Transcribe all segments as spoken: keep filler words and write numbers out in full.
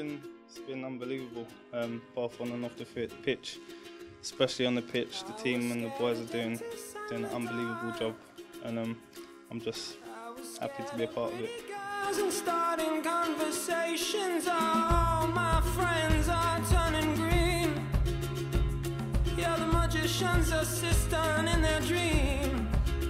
been it's been unbelievable, um, both on and off the pitch. Especially on the pitch, the team and the boys are doing doing an unbelievable job, and um, I'm just happy to be a part of it. Starting conversations, all my friends are turning green. Yeah, the magician's assistant in their dream.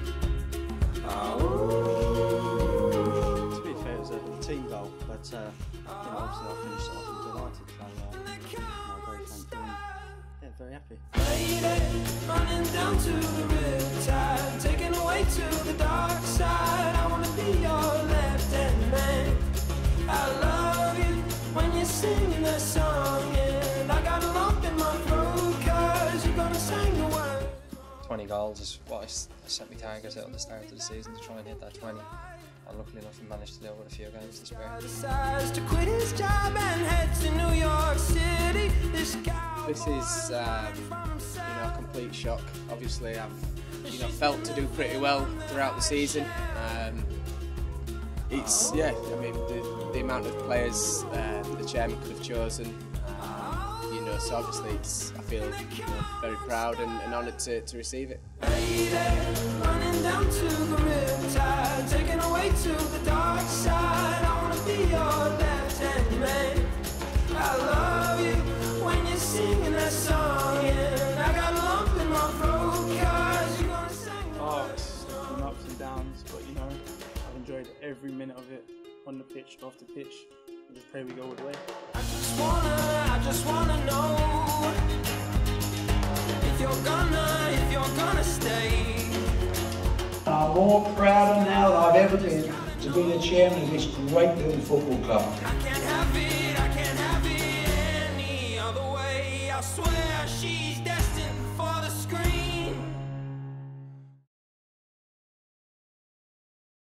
Oh. To be fair, it was a team goal, but uh, you know, obviously I finished it off and delighted, so uh, I'm very thankful and yeah, very happy. Lady, running down to the riptide, taken away to the dark side. I wanna be your left-hand man. I love you when you sing that song, and I got a lump in my throat 'cause you're gonna sing the word. twenty goals is what I set my target at the start of the season, to try and hit that twenty. And luckily enough, we managed to do it with a few games to spare. Decides to quit his job and head to New York City. This guy. This is um, you know, a complete shock. Obviously, I've you know felt to do pretty well throughout the season. Um, it's yeah, I mean the, the amount of players uh, the chairman could have chosen. Um, you know, so obviously it's I feel you know, very proud and, and honoured to, to receive it. Lady, running down to the riptide, taken away to the dark side. I wanna be your left-hand man. I love you when you're singing that song, and I got a lump in my throat 'cause you're gonna sing. Oh, it's been ups and downs, but you know, I've enjoyed every minute of it, on the pitch, off the pitch. I just pray we go all the way. I just wanna, I just wanna know if you're gonna, if you're gonna stay. I'm more proud now than I've ever been to be the chairman of this great little football club. I can't have it, I can't have it any other way. I swear she's dead.